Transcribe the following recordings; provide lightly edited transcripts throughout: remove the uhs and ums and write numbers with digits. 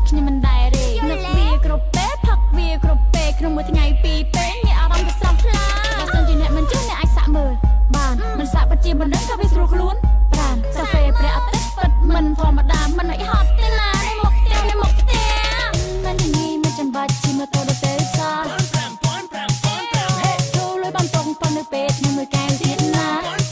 ខ្ញុំមិនដែរទេនឹកវាគ្រប់ពេលផឹកវាគ្រប់ពេលក្នុងមួយថ្ងៃពីរពេលមានអារម្មណ៍វាស្រស់ថ្លាបើសិនជាអ្នកមិនជឿអ្នកអាចសាក់មើលបានមិនសាក់ពិតជាមិនដឹងថាវាស្រួលខ្លួនប្រានកាហ្វេព្រះអាទិត្យពិតមិនធម្មតាមិនឲ្យហត់ទេណានេះមកផ្ទះនេះមកផ្ទះមិនងាយមិនចាំបាច់ជិះម៉ូតូទៅសាចូលលុយបំពងប៉ុននៅពេទ្យមួយកែវទៀតណា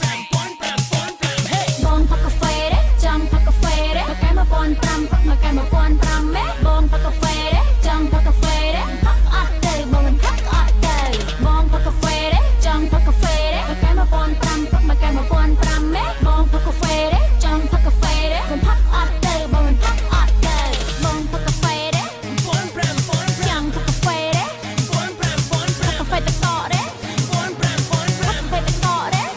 បងផឹកកាហ្វេទេចង់ផឹកកាហ្វេទេមកកែ1500ផឹកមកកែ1500មេបងផឹកកាហ្វេទេចង់ផឹកកាហ្វេទេផឹកអត់ទៅបងមិនផឹកអត់ទៅបងផឹកកាហ្វេទេចង់ផឹកកាហ្វេទេមកកែ1500ផឹកមកកែ1500មេបងផឹកកាហ្វេទេចង់ផឹកកាហ្វេទេមិនផឹកអត់ទៅបងមិនផឹកអត់ទៅបងផឹកកាហ្វេទេចង់ផឹកកាហ្វេទេកាហ្វេទឹកកកទេកាហ្វេទឹកកកទេបងផឹកកាហ្វេទេ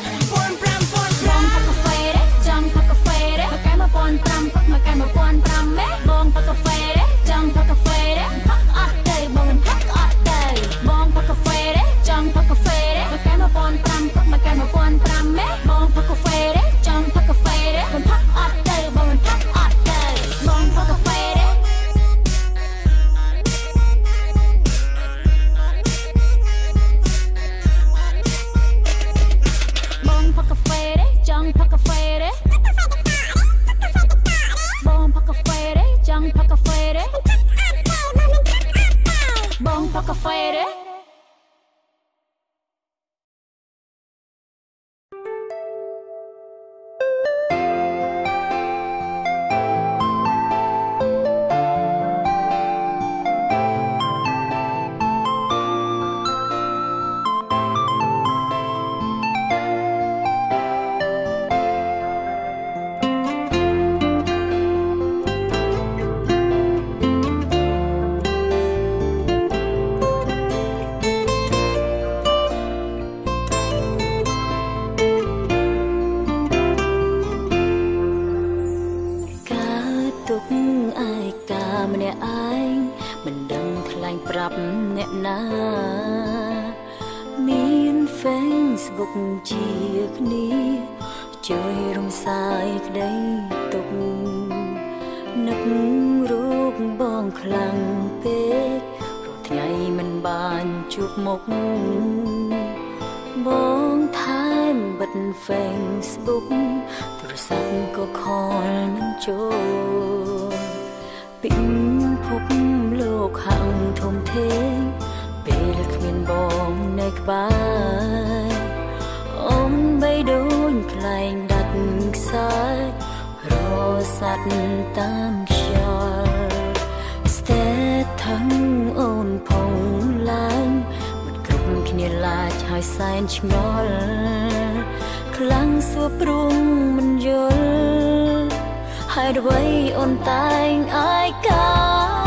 ចង់ផឹកកាហ្វេទេមកកែ1500ផឹកមកកែ1500មេបងផឹកកាហ្វេទេចង់ផឹកកាហ្វេទេផឹកអត់ទៅបងមិនផឹកអត់ទៅបងផឹកកាហ្វេទេចង់ផឹកកាហ្វេទេមកកែ1500ផឹកមកកែ1500មេបងផឹកកាហ្វេទេចង់ផឹកកាហ្វេទេមិនផឹកអត់ទៅបងមិនផឹកអត់ទៅបងផឹកកាហ្វេទេបងផឹកកាហ្វេទេចង់ផឹកកាហ្វេទេបងផឹកកាហ្វេទេចង់ផឹកកាហ្វេទេបងផឹកកាហ្វេទេFacebook ជាគ្នាជួយរំសាយក្តីទុកនឹករូបបងខ្លាំងពេករត់ថ្ងៃមិនបានជួបមុខបងថែមបិទ Facebook ទូរស័ព្ទក៏ខលមិនចូលពិភពលោកហាំងធំធេងពេលគ្មានបងនៅក្បែរអូនបីដូចខ្លែងដាច់ខ្សែរស័ព្ទតាមខ្យល់ស្ទើរทั้งអូនផងឡើងមិនគ្រប់គ្នាឡាចហើយសែនឆ្ងល់ខ្លាំងសួរព្រមមិនយល់ហើយអ្វីអូនតែងអាយកា